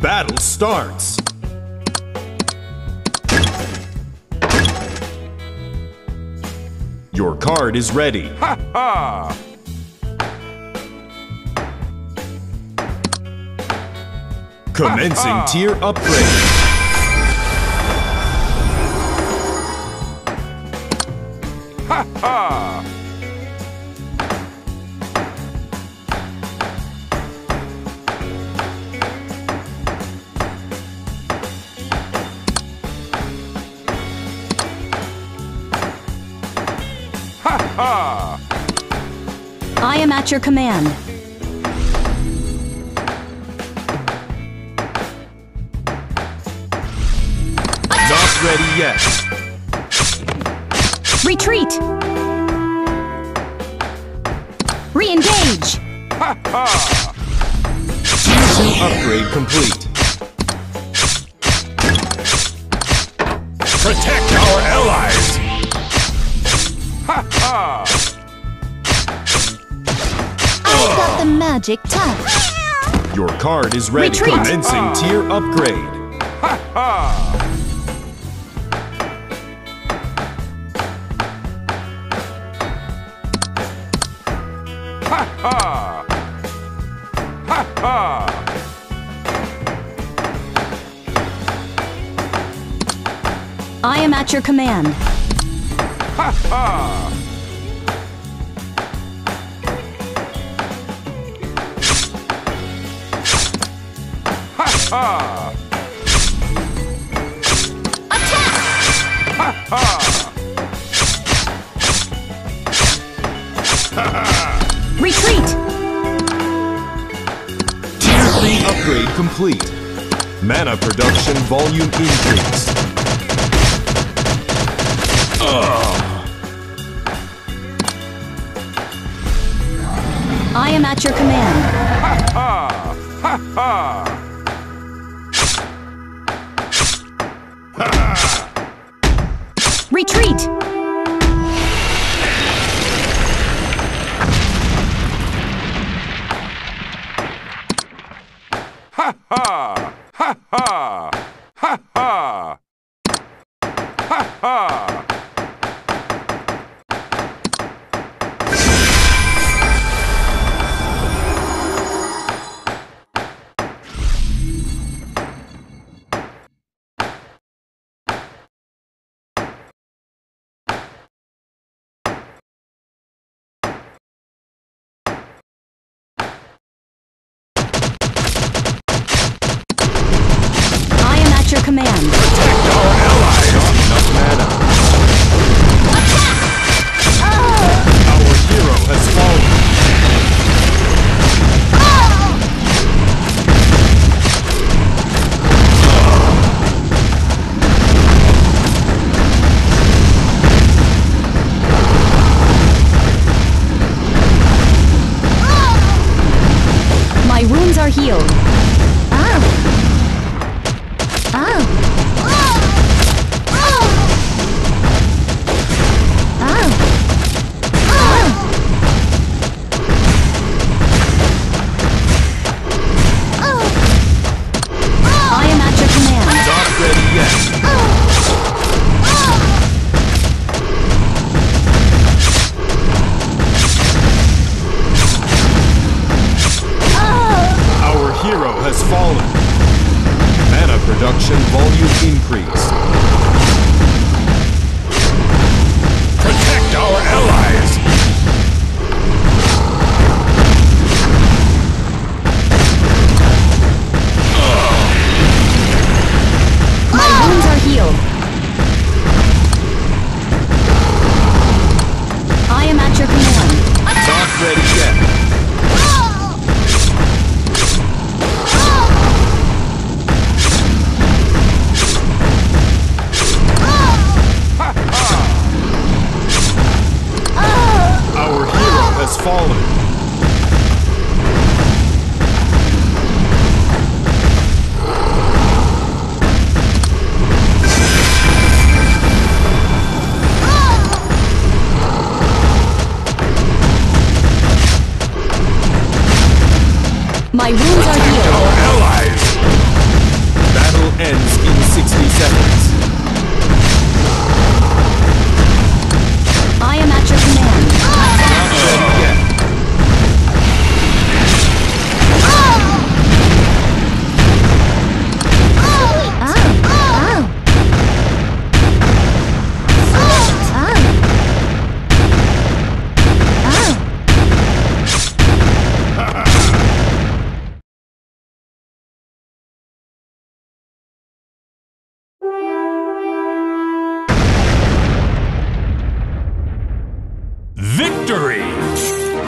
battle starts. Your card is ready. Ha ha! Commencing tier upgrade. Ha ha! Ha ha! I am at your command. Not ready yet. Retreat! Re-engage! Ha ha! Tier 2 upgrade complete. Protect our allies! Ha ha! I've got the magic touch. Your card is ready. Retreat. Commencing tier upgrade. Ha ha! Ha ha! Ha ha! I am at your command. Ha ha! Ha ha! Ha ha! Retreat! Tier 3 upgrade complete. Mana production volume increase. I am at your command. Ha ha! Ha ha! Retreat! Ha ha! Ha ha! Ha ha! Ha ha! I am at your command. Protect our allies! Enough mana. Our hero has fallen. My wounds are healed. Ow! Ow! I am at your command. Not ready yet. Our hero has fallen. Mana production volume increase. Protect our allies! My wounds are healed. I am at your command. Not ready yet. Our hero has fallen. My wounds are healed. Our allies! ends in 60 seconds. I am at your command. Ready yet. Victory!